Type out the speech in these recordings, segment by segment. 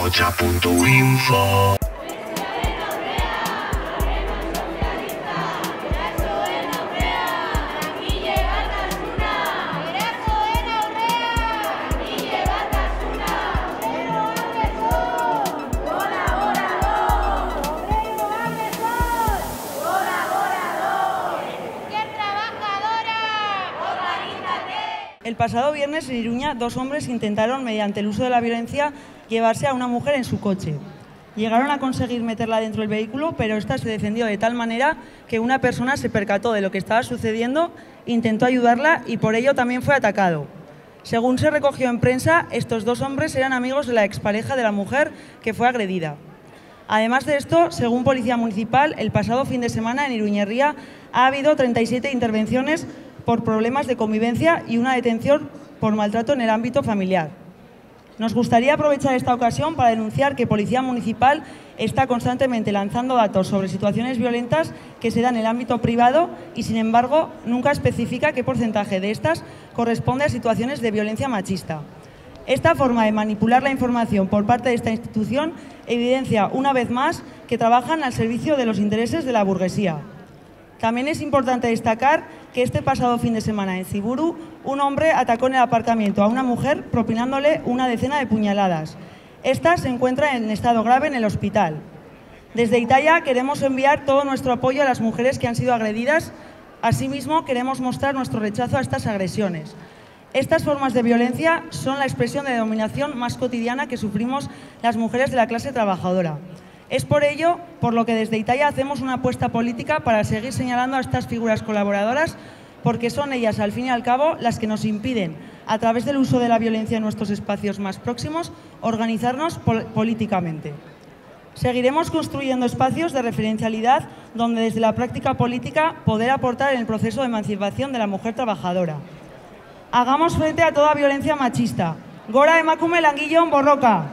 Ahocha.info. El pasado viernes en Iruña, dos hombres intentaron, mediante el uso de la violencia, llevarse a una mujer en su coche. Llegaron a conseguir meterla dentro del vehículo, pero esta se defendió de tal manera que una persona se percató de lo que estaba sucediendo, intentó ayudarla y por ello también fue atacado. Según se recogió en prensa, estos dos hombres eran amigos de la expareja de la mujer que fue agredida. Además de esto, según Policía Municipal, el pasado fin de semana en Iruñerría ha habido 37 intervenciones por problemas de convivencia y una detención por maltrato en el ámbito familiar. Nos gustaría aprovechar esta ocasión para denunciar que Policía Municipal está constantemente lanzando datos sobre situaciones violentas que se dan en el ámbito privado y, sin embargo, nunca especifica qué porcentaje de estas corresponde a situaciones de violencia machista. Esta forma de manipular la información por parte de esta institución evidencia una vez más que trabajan al servicio de los intereses de la burguesía. También es importante destacar que este pasado fin de semana en Ziburu, un hombre atacó en el aparcamiento a una mujer propinándole una decena de puñaladas. Esta se encuentra en estado grave en el hospital. Desde Italia queremos enviar todo nuestro apoyo a las mujeres que han sido agredidas. Asimismo, queremos mostrar nuestro rechazo a estas agresiones. Estas formas de violencia son la expresión de dominación más cotidiana que sufrimos las mujeres de la clase trabajadora. Es por ello por lo que desde Italia hacemos una apuesta política para seguir señalando a estas figuras colaboradoras, porque son ellas, al fin y al cabo, las que nos impiden, a través del uso de la violencia en nuestros espacios más próximos, organizarnos políticamente. Seguiremos construyendo espacios de referencialidad donde desde la práctica política poder aportar en el proceso de emancipación de la mujer trabajadora. Hagamos frente a toda violencia machista. Gora emakume langileon borroka.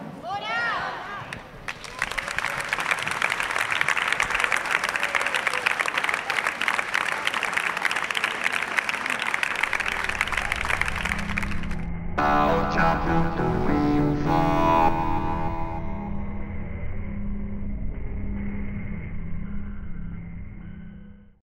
Ahocha.info.